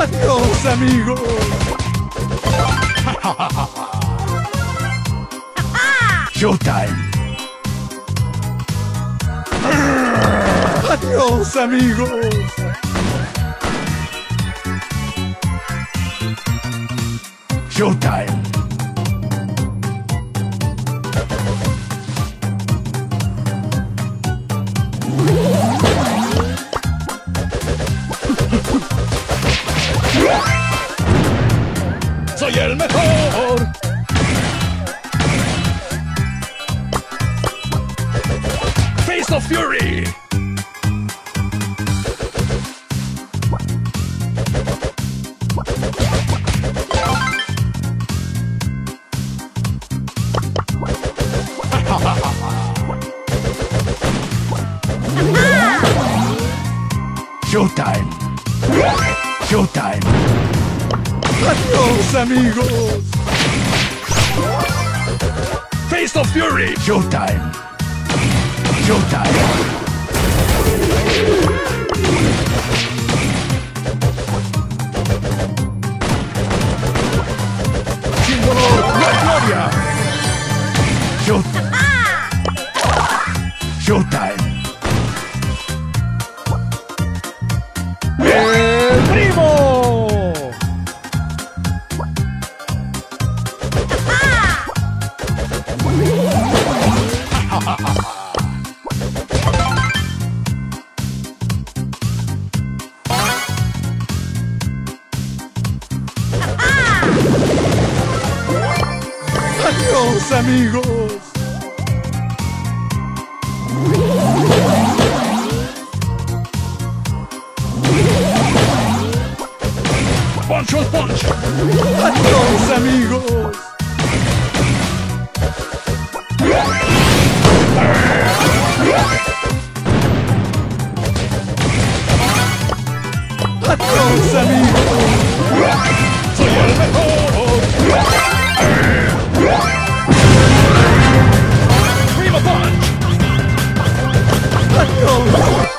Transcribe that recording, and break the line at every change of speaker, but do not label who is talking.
Adiós, amigos. Showtime. Adiós, amigos. Showtime. Soy el mejor. Face of Fury. Showtime. Showtime. Adiós, amigos. Face of Fury. Showtime. Showtime. Símbolo de gloria. Showtime. Showtime. ¡El primo! Adiós, amigos. Punch on punch. Adiós, amigos. Adiós, amigos. Soy el mejor. Primo punch. Adiós.